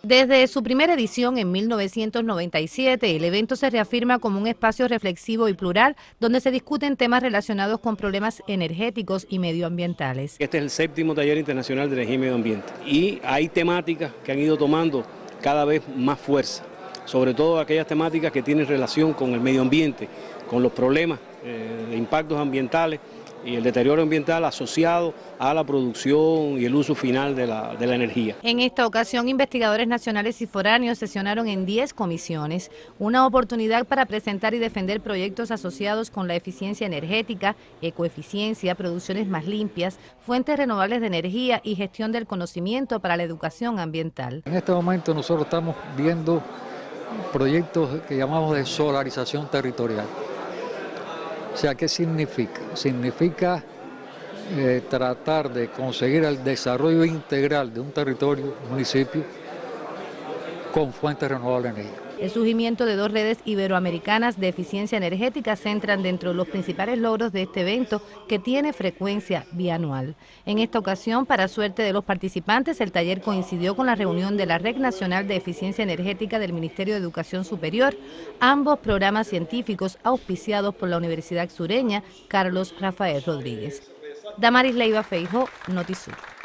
Desde su primera edición en 1997, el evento se reafirma como un espacio reflexivo y plural donde se discuten temas relacionados con problemas energéticos y medioambientales. Este es el 7º Taller Internacional de Energía y Medio Ambiente y hay temáticas que han ido tomando cada vez más fuerza, sobre todo aquellas temáticas que tienen relación con el medio ambiente, con los problemas de impactos ambientales y el deterioro ambiental asociado a la producción y el uso final de la energía. En esta ocasión, investigadores nacionales y foráneos sesionaron en 10 comisiones, una oportunidad para presentar y defender proyectos asociados con la eficiencia energética, ecoeficiencia, producciones más limpias, fuentes renovables de energía y gestión del conocimiento para la educación ambiental. En este momento nosotros estamos viendo proyectos que llamamos de solarización territorial. O sea, ¿qué significa? Significa tratar de conseguir el desarrollo integral de un territorio, un municipio, con fuentes renovables de energía. El surgimiento de 2 redes iberoamericanas de eficiencia energética se entran dentro de los principales logros de este evento, que tiene frecuencia bianual. En esta ocasión, para suerte de los participantes, el taller coincidió con la reunión de la Red Nacional de Eficiencia Energética del Ministerio de Educación Superior, ambos programas científicos auspiciados por la Universidad Sureña Carlos Rafael Rodríguez. Damaris Leiva Feijó, Notisur.